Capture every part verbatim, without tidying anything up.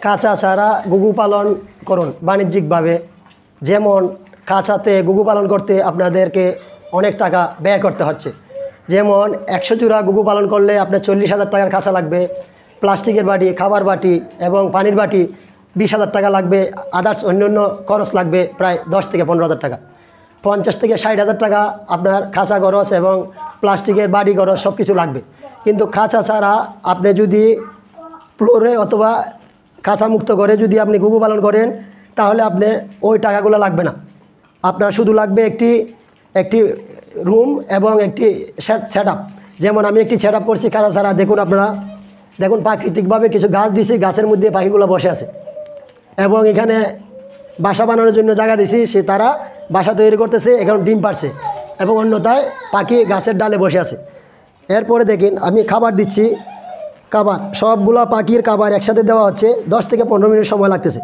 কাঁচা ছাড়া ঘুঘু পালন করুন বাণিজ্যিকভাবে। যেমন কাঁচাতে ঘুঘু পালন করতে আপনাদেরকে অনেক টাকা ব্যয় করতে হচ্ছে। যেমন একশো জোড়া ঘুঘু পালন করলে আপনার চল্লিশ হাজার টাকার কাঁচা লাগবে, প্লাস্টিকের বাটি, খাবার বাটি এবং পানির বাটি বিশ হাজার টাকা লাগবে, আদার্স অন্যান্য খরচ লাগবে প্রায় দশ থেকে পনেরো হাজার টাকা। পঞ্চাশ থেকে ষাট হাজার টাকা আপনার খাঁচা খরচ এবং প্লাস্টিকের বাটি খরচ সব কিছু লাগবে। কিন্তু খাঁচা ছাড়া আপনি যদি ফ্লোরে অথবা খাঁচা মুক্ত করে যদি আপনি ঘুঘু পালন করেন তাহলে আপনি ওই টাকাগুলো লাগবে না। আপনার শুধু লাগবে একটি একটি রুম এবং একটি সেট আপ। যেমন আমি একটি সেট আপ করছি খাঁচা ছাড়া। দেখুন আপনারা দেখুন প্রাকৃতিকভাবে কিছু গাছ দিছি, গাছের মধ্যে পাখিগুলো বসে আছে এবং এখানে বাসা বানানোর জন্য জায়গা দিছি, সে তারা বাসা তৈরি করতেছে, এখানে ডিম পারছে এবং অন্যথায় পাখি গাছের ডালে বসে আছে। এরপরে দেখেন আমি খাবার দিচ্ছি, খাবার সবগুলো পাখির খাবার একসাথে দেওয়া হচ্ছে, দশ থেকে পনেরো মিনিট সময় লাগতেছে।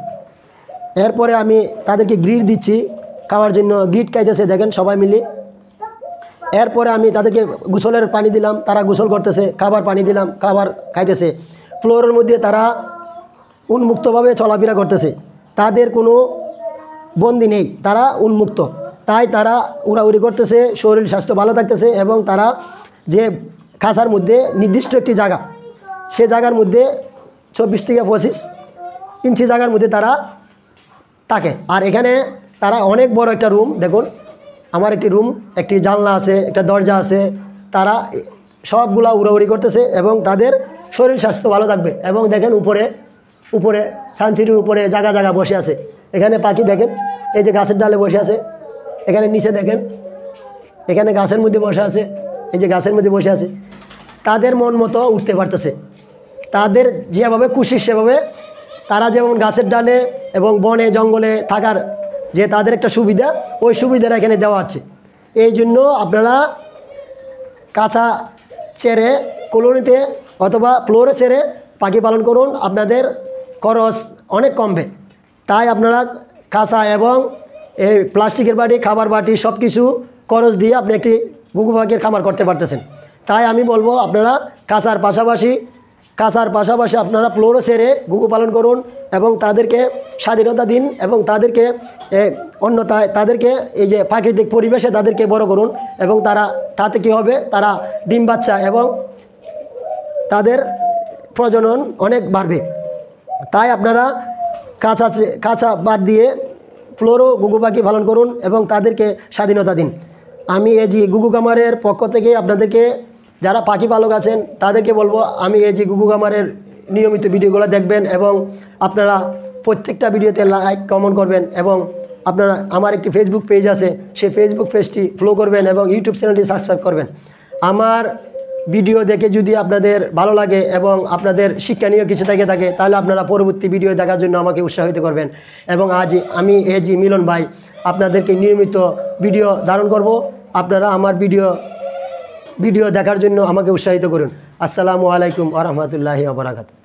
এরপরে আমি তাদেরকে গ্রিড দিচ্ছি খাওয়ার জন্য, গ্রিড খাইতেছে দেখেন সবাই মিলে। এরপরে আমি তাদেরকে গোসলের পানি দিলাম, তারা গোসল করতেছে, খাবার পানি দিলাম, খাবার খাইতেছে। ফ্লোরের মধ্যে তারা উন্মুক্তভাবে চলাফেরা করতেছে, তাদের কোনো বন্দি নেই, তারা উন্মুক্ত, তাই তারা উড়াউড়ি করতেছে, শরীর স্বাস্থ্য ভালো থাকতেছে এবং তারা যে খাঁচার মধ্যে নির্দিষ্ট একটি জায়গা, সে জায়গার মধ্যে চব্বিশ থেকে পঁচিশ ইঞ্চি জায়গার মধ্যে তারা থাকে। আর এখানে তারা অনেক বড় একটা রুম, দেখুন আমার একটি রুম, একটি জানলা আছে, একটা দরজা আছে, তারা সবগুলা উড়াউড়ি করতেছে এবং তাদের শরীর স্বাস্থ্য ভালো থাকবে। এবং দেখেন উপরে উপরে সানসিটির উপরে জায়গা জায়গা বসে আছে, এখানে পাখি দেখেন এই যে গাছের ডালে বসে আছে, এখানে নিচে দেখেন এখানে গাছের মধ্যে বসে আছে, এই যে গাছের মধ্যে বসে আছে, তাদের মন মতো উঠতে পারতেছে, তাদের যেভাবে খুশি সেভাবে তারা যেমন গাছের ডালে এবং বনে জঙ্গলে থাকার যে তাদের একটা সুবিধা, ওই সুবিধাটা এখানে দেওয়া আছে। এই জন্য আপনারা কাঁচা ছেড়ে কলোনিতে অথবা ফ্লোরে ছেড়ে পাখি পালন করুন, আপনাদের খরচ অনেক কমবে। তাই আপনারা কাঁচা এবং এই প্লাস্টিকের বাটি, খাবার বাটি সব কিছু খরচ দিয়ে আপনি একটি ঘুঘু পাখির খামার করতে পারতেছেন। তাই আমি বলবো আপনারা কাঁচার পাশাপাশি কাঁচার পাশাপাশি আপনারা ফ্লোরে ছেড়ে ঘুঘু পালন করুন এবং তাদেরকে স্বাধীনতা দিন এবং তাদেরকে অন্যথায় তাদেরকে এই যে প্রাকৃতিক পরিবেশে তাদেরকে বড় করুন এবং তারা তাতে কী হবে, তারা ডিম বাচ্চা এবং তাদের প্রজনন অনেক বাড়বে। তাই আপনারা কাঁচা কাঁচা বাদ দিয়ে ফ্লোরও ঘুঘু পাখি পালন করুন এবং তাদেরকে স্বাধীনতা দিন। আমি এই যে ঘুঘু খামারের পক্ষ থেকে আপনাদেরকে যারা পাখি পালক আছেন তাদেরকে বলবো, আমি এই যে ঘুঘু খামারের নিয়মিত ভিডিওগুলো দেখবেন এবং আপনারা প্রত্যেকটা ভিডিওতে লাইক কমেন্ট করবেন এবং আপনারা আমার একটি ফেসবুক পেজ আছে, সেই ফেসবুক পেজটি ফলো করবেন এবং ইউটিউব চ্যানেলটি সাবস্ক্রাইব করবেন। আমার ভিডিও দেখে যদি আপনাদের ভালো লাগে এবং আপনাদের শিক্ষণীয় কিছু থেকে থাকে তাহলে আপনারা পরবর্তী ভিডিও দেখার জন্য আমাকে উৎসাহিত করবেন। এবং আজ আমি এজি মিলন ভাই আপনাদেরকে নিয়মিত ভিডিও ধারণ করব, আপনারা আমার ভিডিও ভিডিও দেখার জন্য আমাকে উৎসাহিত করুন। আসসালামু আলাইকুম ওয়া রাহমাতুল্লাহি ওয়া বারাকাতুহু।